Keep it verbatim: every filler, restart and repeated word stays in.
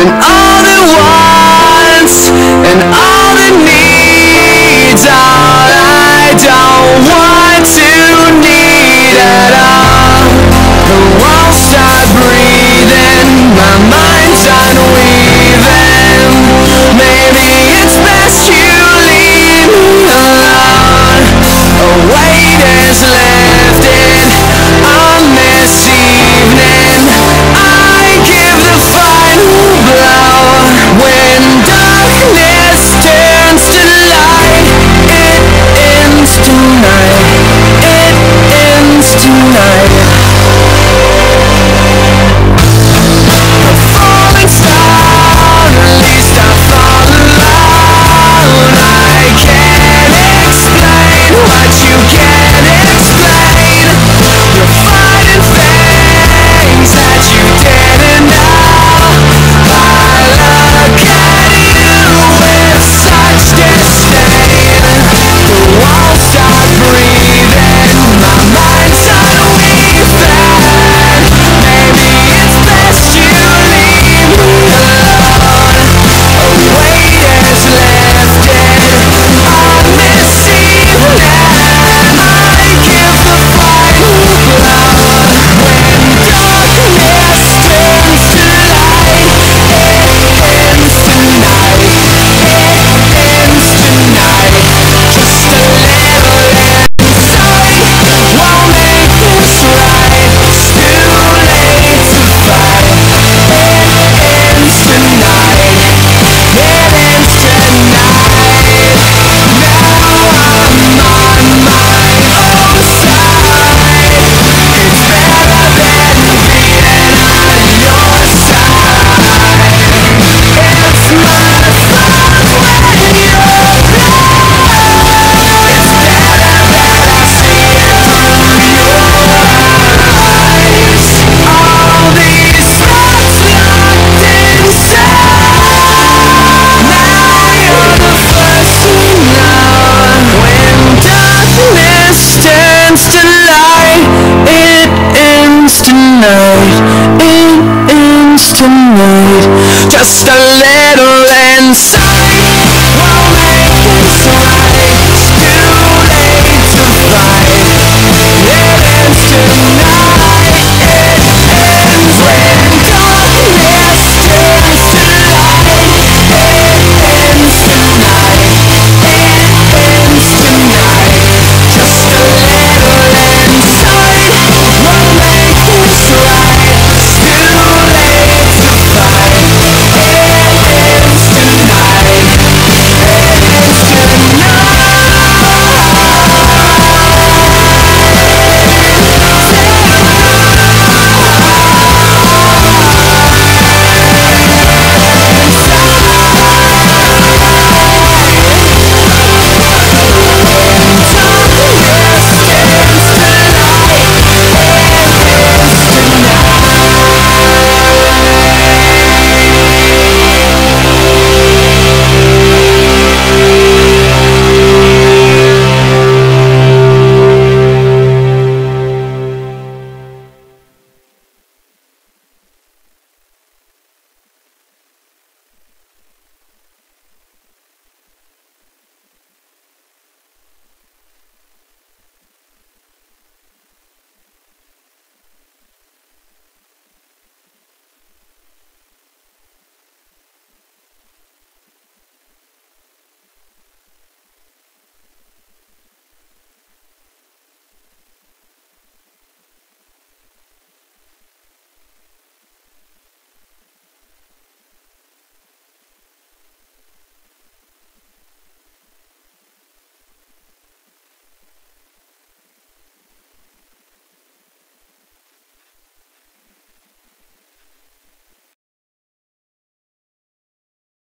and all the wants and all the needs. All I don't want to need at all. The walls start breathing, my mind's unweaving. Maybe it's best you leave me alone. A weight is lifted on this evening. I give the final blow. When darkness turns to light, it ends tonight. It ends tonight. A falling star, at least I fall alone. I can't explain what you can't explain. You're fighting things that you didn't know. I look at you with such disdain. The walls start breathing, my mind's unweaving. Maybe it's best you leave me alone. A weight is lifted on this evening. I give the final blow. When darkness turns to light, it ends tonight. It ends tonight. Just a little insight won't make this right. It's too late to fight. It ends tonight. It ends tonight. Now I'm on my own side. It's better than being on your side. It's my fault when you're blind. It's better that I see it through your eyes. All these thoughts locked inside. Now you're the first to know. When darkness turns to light, it ends tonight. It ends tonight. Just a little inside.